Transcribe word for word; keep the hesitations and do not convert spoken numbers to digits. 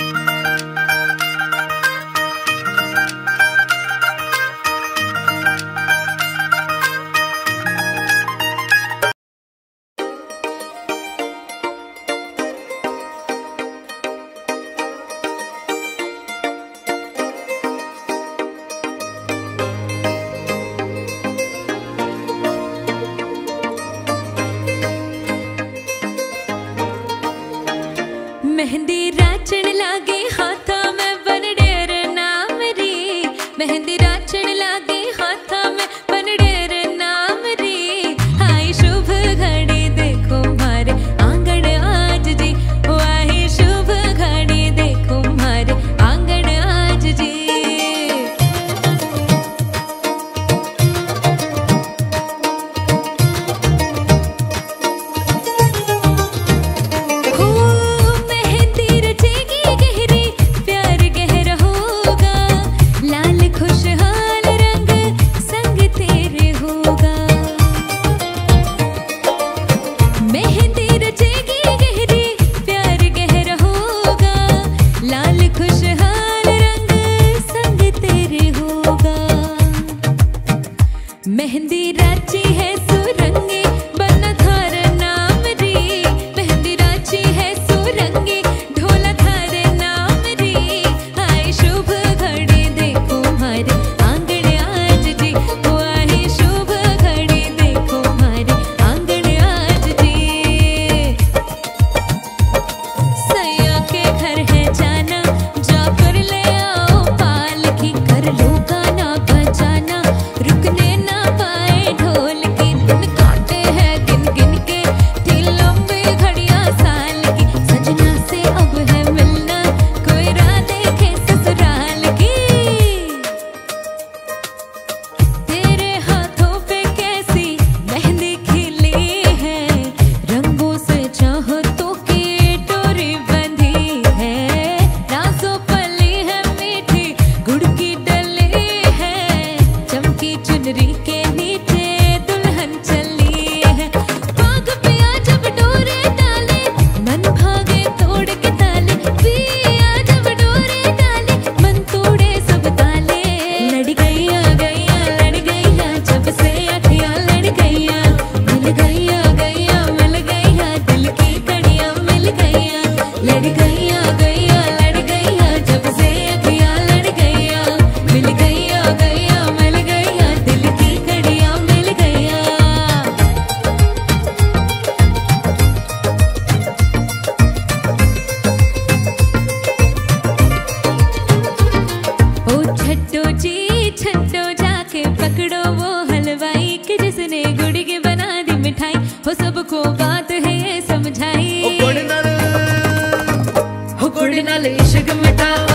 मेहंदी राचण लागे हाथा में बनडेर नाम री, मेहंदी राचण लागे हाथा में बनडेर नाम री। आई शुभ घड़ी देखो मारे आंगन आज जी, ओ आई शुभ घड़ी देखो मारे आंगन आज जी। मेहंदी राची है सुरंगी बना थार नाम री, मेहंदी राची है सुरंगी ढोला थार नाम री। आई शुभ घड़ी देखो मारे आंगन आज जी, ओ आई शुभ घड़ी देखो मारे आंगन आज जी। सैया के घर है जाना, जाकर ले आओ पालकी, कर लो गाना बजाना, रुकने ना ढोल की दिन काटे हैं गिन गिन के, थी लंबी घड़ियां साल की। सजना से अब है मिलना, कोई राह देखे ससुराल की। तेरे हाथों पे कैसी मेहंदी खिली है, रंगों से चाहतों की डोरी बंधी है। रासों पली है मीठी गुड़ की डली है, चमकी चुनरी के नीचे दुल्हन चली है। भाग पिया जब डोरे डाले, मन भागे तोड़ के ताले, पिया जब डोरे डाले, मन तोड़े सब ताले। लड़ गईया गईया लड़ गईया जब से अखियां लड़ गईया, मिल गईया गईया मिल गईया दिल की कड़ियां मिल गईया। लड़ गईया गईया लड़ गईया जब से अखियां लड़ गईया, मिल गईया गईया मिल गईया दिल की कड़ियां मिल गईया। ओ छट्टो जी छट्टो जाके पकड़ो वो हलवाई के जिसने गुड़ की बना दी मिठाई, हो सबको बात है ये समझाई। ओ गुड़ नाल हो गुड़ नाल इश्क मिटाओ।